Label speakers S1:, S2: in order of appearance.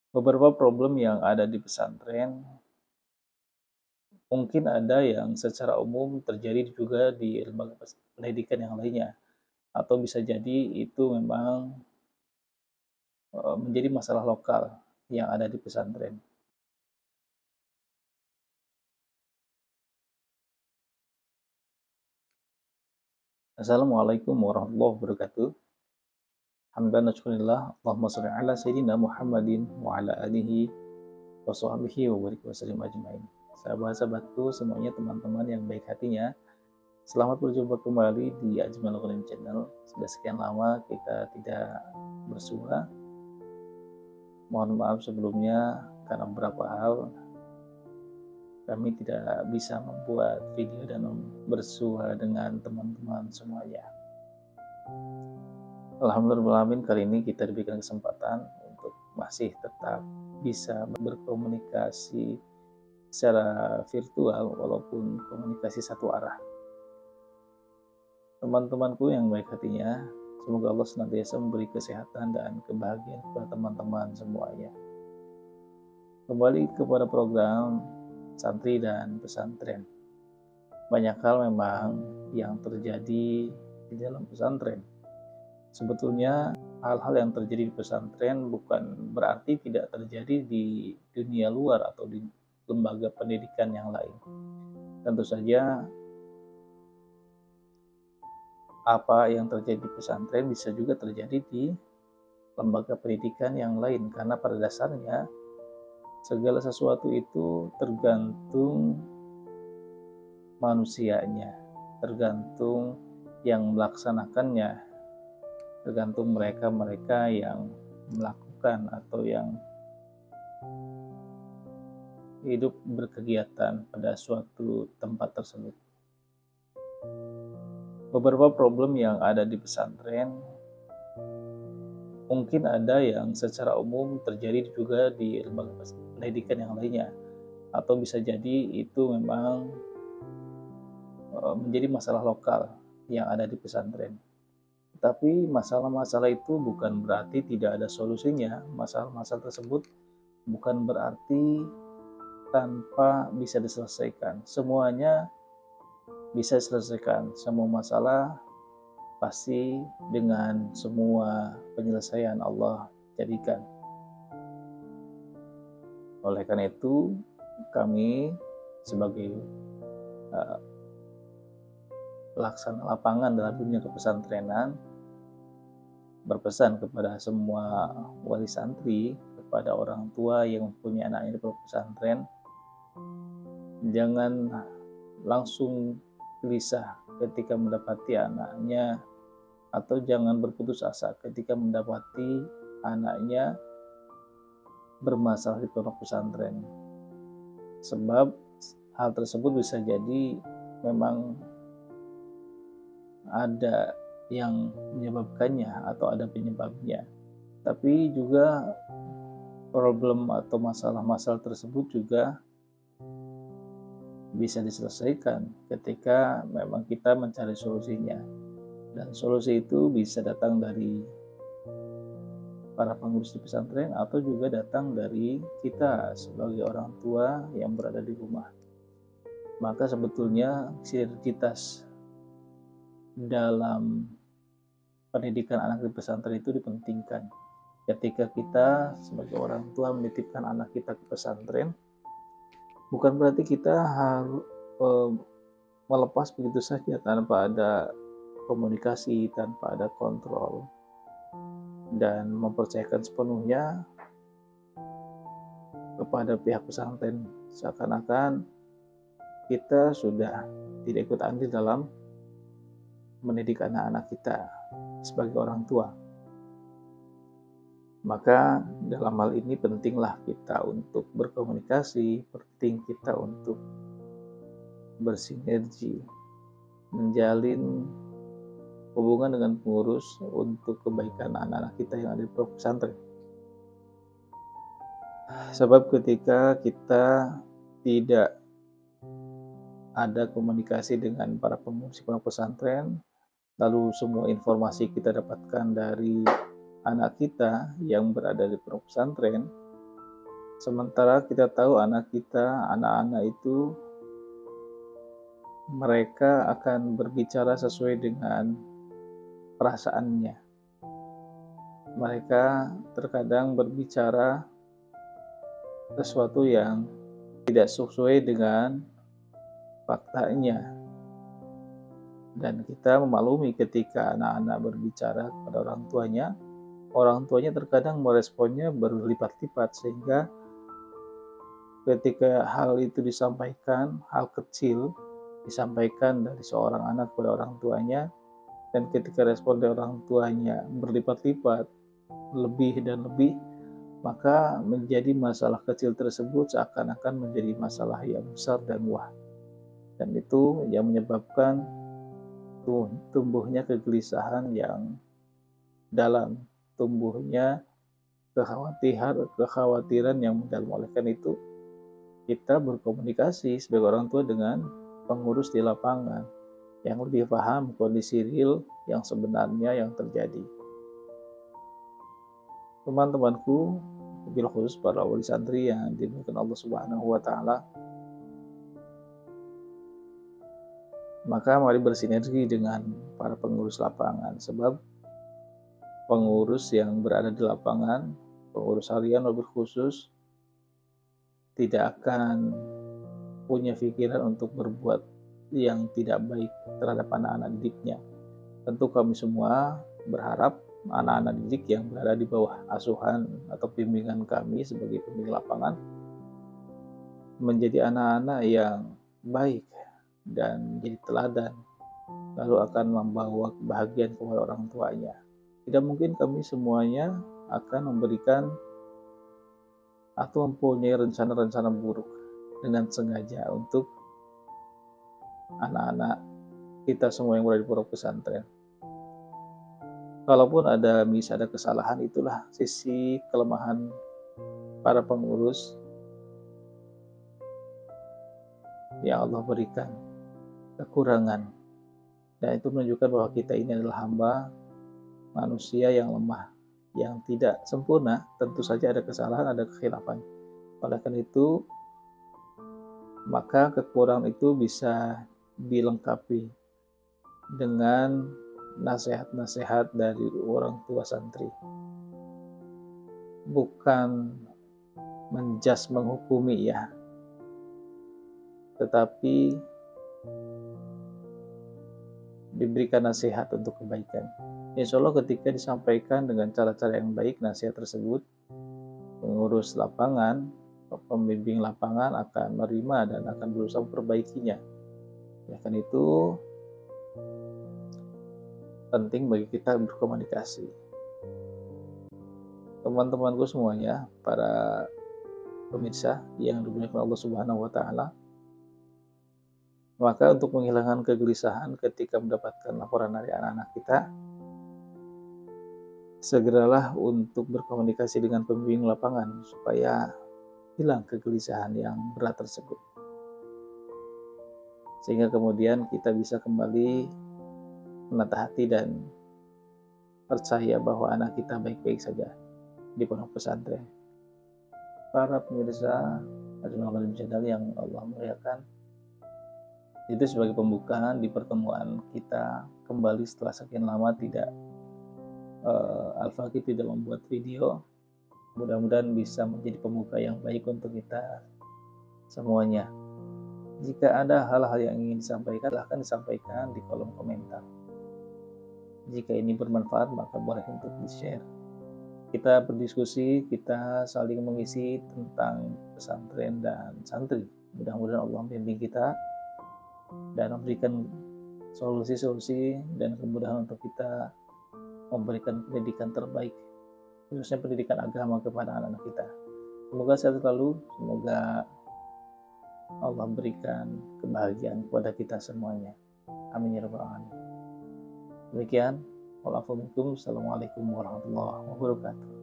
S1: Beberapa problem yang ada di pesantren, mungkin ada yang secara umum terjadi juga di lembaga pendidikan yang lainnya, atau bisa jadi itu memang menjadi masalah lokal yang ada di pesantren. Assalamualaikum warahmatullahi wabarakatuh. Hamdan wa syukurillah, Allahumma sholli ala sayyidina Muhammadin wa ala alihi wa sahbihi wa barik wa sallim ajmain. Sahabat-sahabatku semuanya, teman-teman yang baik hatinya, selamat berjumpa kembali di Ajmal Ghanim Channel. Sudah sekian lama kita tidak bersua. Mohon maaf sebelumnya karena beberapa hal kami tidak bisa membuat video dan bersua dengan teman-teman semuanya. Alhamdulillah, kali ini kita diberikan kesempatan untuk masih tetap bisa berkomunikasi secara virtual walaupun komunikasi satu arah. Teman-temanku yang baik hatinya, semoga Allah senantiasa memberi kesehatan dan kebahagiaan kepada teman-teman semuanya. Kembali kepada program santri dan pesantren. Banyak hal memang yang terjadi di dalam pesantren. Sebetulnya hal-hal yang terjadi di pesantren bukan berarti tidak terjadi di dunia luar atau di lembaga pendidikan yang lain. Tentu saja apa yang terjadi di pesantren bisa juga terjadi di lembaga pendidikan yang lain, karena pada dasarnya segala sesuatu itu tergantung manusianya, tergantung yang melaksanakannya, tergantung mereka-mereka yang melakukan atau yang hidup berkegiatan pada suatu tempat tersebut. Beberapa problem yang ada di pesantren, mungkin ada yang secara umum terjadi juga di lembaga pendidikan yang lainnya, atau bisa jadi itu memang menjadi masalah lokal yang ada di pesantren. Tapi masalah-masalah itu bukan berarti tidak ada solusinya. Masalah-masalah tersebut bukan berarti tanpa bisa diselesaikan. Semuanya bisa diselesaikan. Semua masalah pasti dengan semua penyelesaian Allah jadikan. Oleh karena itu, kami sebagai pelaksana lapangan dalam dunia kepesantrenan berpesan kepada semua wali santri, kepada orang tua yang mempunyai anaknya di pesantren, jangan langsung gelisah ketika mendapati anaknya, atau jangan berputus asa ketika mendapati anaknya bermasalah di pondok pesantren. Sebab hal tersebut bisa jadi memang ada yang menyebabkannya atau ada penyebabnya. Tapi juga problem atau masalah-masalah tersebut juga bisa diselesaikan ketika memang kita mencari solusinya. Dan solusi itu bisa datang dari para pengurus di pesantren atau juga datang dari kita sebagai orang tua yang berada di rumah. Maka sebetulnya sinergitas dalam pendidikan anak di pesantren itu dipentingkan. Ketika kita sebagai orang tua menitipkan anak kita ke pesantren, bukan berarti kita harus melepas begitu saja tanpa ada komunikasi, tanpa ada kontrol, dan mempercayakan sepenuhnya kepada pihak pesantren, seakan-akan kita sudah tidak ikut andil dalam mendidik anak-anak kita sebagai orang tua. Maka dalam hal ini pentinglah kita untuk berkomunikasi, penting kita untuk bersinergi, menjalin hubungan dengan pengurus untuk kebaikan anak-anak kita yang ada di pesantren. Sebab ketika kita tidak ada komunikasi dengan para pengurus pondok pesantren, lalu semua informasi kita dapatkan dari anak kita yang berada di pondok pesantren, Sementara kita tahu anak-anak itu mereka akan berbicara sesuai dengan perasaannya. Mereka terkadang berbicara sesuatu yang tidak sesuai dengan faktanya. Dan kita memaklumi ketika anak-anak berbicara kepada orang tuanya terkadang meresponnya berlipat-lipat, sehingga ketika hal itu disampaikan, hal kecil disampaikan dari seorang anak kepada orang tuanya, dan ketika respon dari orang tuanya berlipat-lipat, lebih dan lebih, maka menjadi masalah kecil tersebut seakan-akan menjadi masalah yang besar dan wah. Dan itu yang menyebabkan tumbuhnya kegelisahan yang dalam, tumbuhnya kekhawatiran yang mendalam. Oleh karena itu, kita berkomunikasi sebagai orang tua dengan pengurus di lapangan yang lebih paham kondisi real yang sebenarnya yang terjadi. Teman-temanku, bil khusus para wali santri yang dimuliakan Allah Subhanahu wa taala, maka mari bersinergi dengan para pengurus lapangan, sebab pengurus yang berada di lapangan, pengurus harian lebih khusus, tidak akan punya pikiran untuk berbuat yang tidak baik terhadap anak-anak didiknya. Tentu kami semua berharap anak-anak didik yang berada di bawah asuhan atau bimbingan kami sebagai pembimbing lapangan menjadi anak-anak yang baik dan menjadi teladan, lalu akan membawa kebahagiaan kepada orang tuanya. Tidak mungkin kami semuanya akan memberikan atau mempunyai rencana-rencana buruk dengan sengaja untuk anak-anak kita semua yang berada di pondok pesantren. Kalaupun ada kesalahan, itulah sisi kelemahan para pengurus yang Allah berikan, kekurangan. Dan itu menunjukkan bahwa kita ini adalah hamba manusia yang lemah, yang tidak sempurna. Tentu saja ada kesalahan, ada kekhilafan. Oleh karena itu, maka kekurangan itu bisa dilengkapi dengan nasihat-nasihat dari orang tua santri. Bukan menghukumi ya, tetapi diberikan nasihat untuk kebaikan. Insya Allah ketika disampaikan dengan cara-cara yang baik nasihat tersebut, pengurus lapangan, pembimbing lapangan akan menerima dan akan berusaha memperbaikinya. Ya kan, itu penting bagi kita berkomunikasi. Teman-temanku semuanya, para pemirsa yang dimuliakan Allah Subhanahu wa taala, maka untuk menghilangkan kegelisahan ketika mendapatkan laporan dari anak-anak kita, segeralah untuk berkomunikasi dengan pembimbing lapangan supaya hilang kegelisahan yang berat tersebut, sehingga kemudian kita bisa kembali menata hati dan percaya bahwa anak kita baik-baik saja di pondok pesantren. Para pemirsa Adil Channel yang Allah muliakan, itu sebagai pembukaan di pertemuan kita kembali setelah sekian lama tidak Al-Fakih tidak membuat video. Mudah-mudahan bisa menjadi pembuka yang baik untuk kita semuanya. Jika ada hal-hal yang ingin disampaikan, silahkan disampaikan di kolom komentar. Jika ini bermanfaat, maka boleh untuk di-share. Kita berdiskusi, kita saling mengisi tentang pesantren dan santri. Mudah-mudahan Allah membimbing kita dan memberikan solusi-solusi dan kemudahan untuk kita memberikan pendidikan terbaik, khususnya pendidikan agama kepada anak-anak kita. Semoga sehat selalu, semoga Allah berikan kebahagiaan kepada kita semuanya. Amin ya rabbal alamin. Demikian, wassalamualaikum warahmatullahi wabarakatuh.